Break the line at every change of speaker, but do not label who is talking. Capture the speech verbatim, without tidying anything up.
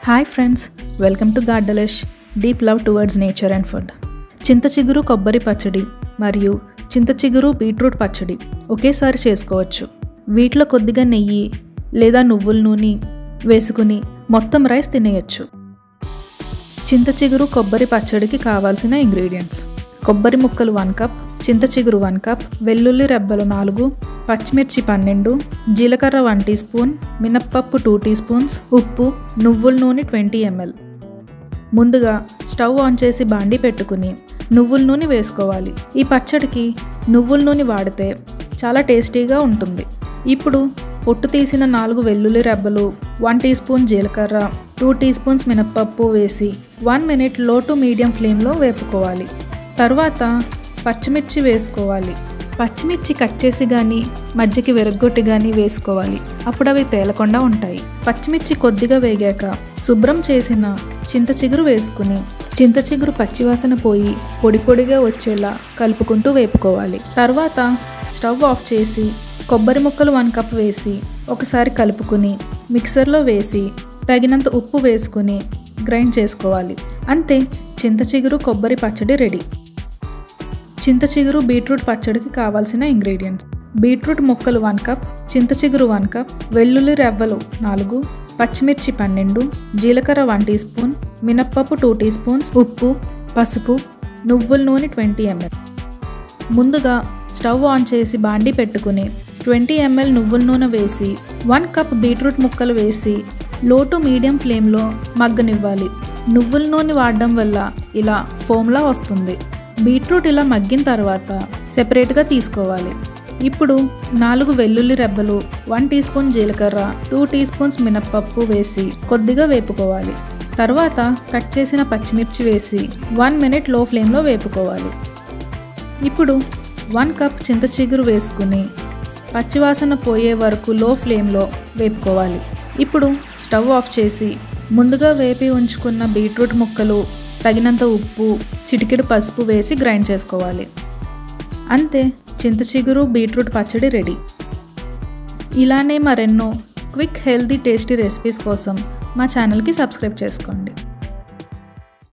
Hi friends, welcome to గార్డెలిష్ deep love towards nature and food. చింత చిగురు కొబ్బరి పచ్చడి మరియు చింత చిగురు బీట్రూట్ పచ్చడి ఒకేసారి చేసుకోవచ్చు. వీటిలో కొద్దిగా నెయ్యి లేదా నువ్వుల నూనె వేసుకుని మొత్తం రైస్ తినేయచ్చు. చింత చిగురు కొబ్బరి పచ్చడికి కావాల్సిన ఇంగ్రీడియంట్స్: కొబ్బరి ముక్కలు వన్ కప్, చింత చిగురు వన్ కప్, వెల్లుల్లి రెబ్బలు నాలుగు, పచ్చిమిర్చి పన్నెండు, జీలకర్ర వన్ టీ స్పూన్, మినప్పప్పు టూ టీ స్పూన్స్, ఉప్పు, నువ్వుల నూనె ట్వంటీ ఎంఎల్. ముందుగా స్టవ్ ఆన్ చేసి బాండీ పెట్టుకుని నువ్వుల నూనె వేసుకోవాలి. ఈ పచ్చడికి నువ్వుల నూనె వాడితే చాలా టేస్టీగా ఉంటుంది. ఇప్పుడు పొట్టు తీసిన నాలుగు వెల్లుల్లి రెబ్బలు, వన్ టీ స్పూన్ జీలకర్ర, టూ టీ స్పూన్స్ మినప్పప్పు వేసి వన్ మినిట్ లో టు మీడియం ఫ్లేమ్లో వేపుకోవాలి. తర్వాత పచ్చిమిర్చి వేసుకోవాలి. పచ్చిమిర్చి కట్ చేసి కానీ మధ్యకి విరగ్గొట్టి కానీ వేసుకోవాలి. అప్పుడు అవి పేలకుండా ఉంటాయి. పచ్చిమిర్చి కొద్దిగా వేగాక శుభ్రం చేసిన చింత చిగురు వేసుకుని చింత చిగురు పచ్చివాసన పోయి పొడి పొడిగా వచ్చేలా కలుపుకుంటూ వేపుకోవాలి. తర్వాత స్టవ్ ఆఫ్ చేసి కొబ్బరి ముక్కలు వన్ కప్ వేసి ఒకసారి కలుపుకుని మిక్సర్లో వేసి తగినంత ఉప్పు వేసుకుని గ్రైండ్ చేసుకోవాలి. అంతే, చింత చిగురు కొబ్బరి పచ్చడి రెడీ. చింత చిగురు బీట్రూట్ పచ్చడికి కావాల్సిన ఇంగ్రీడియంట్స్: బీట్రూట్ ముక్కలు వన్ కప్, చింత చిగురు వన్ కప్, వెల్లుల్లి రెవ్వలు నాలుగు, పచ్చిమిర్చి పన్నెండు, జీలకర్ర వన్ టీ స్పూన్, మినప్పప్పు టూ టీ స్పూన్స్, ఉప్పు, పసుపు, నువ్వుల నూనె ట్వంటీ ఎంఎల్. ముందుగా స్టవ్ ఆన్ చేసి బాండీ పెట్టుకుని ట్వంటీ ఎంఎల్ నువ్వుల నూనె వేసి వన్ కప్ బీట్రూట్ ముక్కలు వేసి లో టు మీడియం ఫ్లేమ్లో మగ్గనివ్వాలి. నువ్వుల నూనె వాడడం వల్ల ఇలా ఫోమ్లా వస్తుంది. బీట్రూట్ ఇలా మగ్గిన తర్వాత సెపరేట్గా తీసుకోవాలి. ఇప్పుడు నాలుగు వెల్లుల్లి రెబ్బలు, వన్ టీ స్పూన్ జీలకర్ర, టూ టీ స్పూన్స్ మినప్పప్పు వేసి కొద్దిగా వేపుకోవాలి. తర్వాత కట్ చేసిన పచ్చిమిర్చి వేసి వన్ మినిట్ లో ఫ్లేమ్లో వేపుకోవాలి. ఇప్పుడు వన్ కప్ చింత చిగురు వేసుకుని పచ్చివాసన పోయే వరకు లో ఫ్లేమ్లో వేపుకోవాలి. ఇప్పుడు స్టవ్ ఆఫ్ చేసి ముందుగా వేపి ఉంచుకున్న బీట్రూట్ ముక్కలు, తగినంత ఉప్పు, చిటికెడు పసుపు వేసి గ్రైండ్ చేసుకోవాలి. అంతే, చింత చిగురు బీట్రూట్ పచ్చడి రెడీ. ఇలానే మరెన్నో క్విక్, హెల్తీ, టేస్టీ రెసిపీస్ కోసం మా ఛానల్కి సబ్స్క్రైబ్ చేసుకోండి.